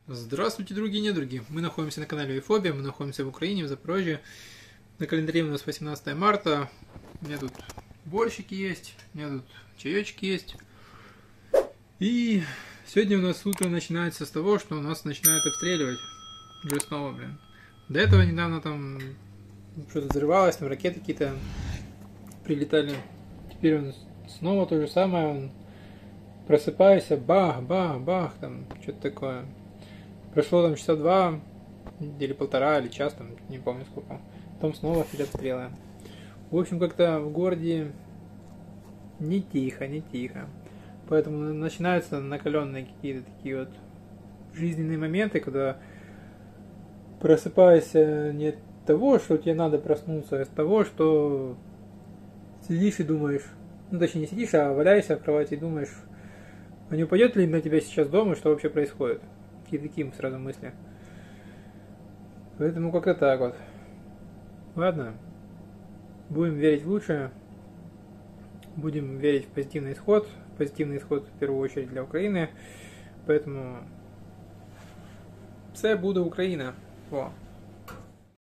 Здравствуйте, другие недруги! Мы находимся на канале Уефобия, мы находимся в Украине, в Запорожье. На календаре у нас 18 марта. У меня тут борщики есть, у меня тут чаечки есть. И сегодня у нас утро начинается с того, что у нас начинают обстреливать. Уже снова, блин. До этого недавно там что-то взрывалось, там ракеты какие-то прилетали. Теперь он снова то же самое, он просыпайся, бах, бах, бах, там что-то такое. Прошло там часа два, или полтора, или час, там, не помню сколько. Потом снова опять обстрелы. В общем, как-то в городе не тихо, не тихо. Поэтому начинаются накаленные какие-то такие вот жизненные моменты, когда просыпаешься не от того, что тебе надо проснуться, а от того, что сидишь и думаешь. Ну, точнее, не сидишь, а валяешься в кровати и думаешь, а не упадет ли на тебя сейчас дома, что вообще происходит? Какие такие сразу мысли. Поэтому как-то так вот. Ладно. Будем верить в лучшее. Будем верить в позитивный исход. Позитивный исход в первую очередь для Украины. Поэтому все буде Україна. Во.